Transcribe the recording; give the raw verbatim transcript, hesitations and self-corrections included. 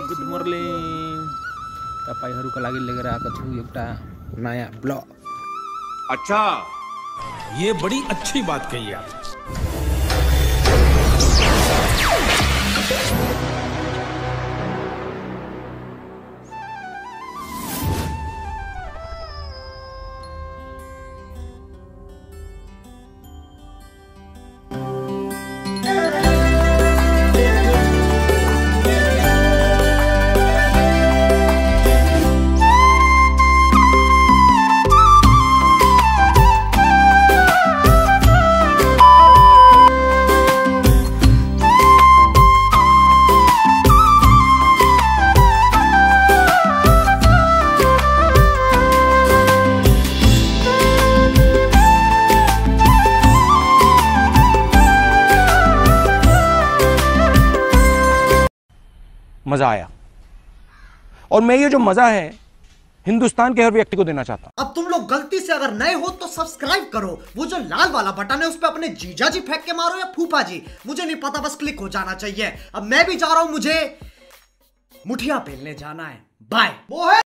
Good morning तपाईहरुको लागि लिएर आएको छु एउटा नयाँ ब्लग। अच्छा, ये बड़ी अच्छी बात कही आप। मजा आया और मैं ये जो मजा है हिंदुस्तान के हर व्यक्ति को देना चाहता हूं। अब तुम लोग गलती से अगर नए हो तो सब्सक्राइब करो, वो जो लाल वाला बटन है उस पे अपने जीजा जी फेंक के मारो या फूफा जी, मुझे नहीं पता, बस क्लिक हो जाना चाहिए। अब मैं भी जा रहा हूं, मुझे मुठिया पेलने जाना है। बाय। वो है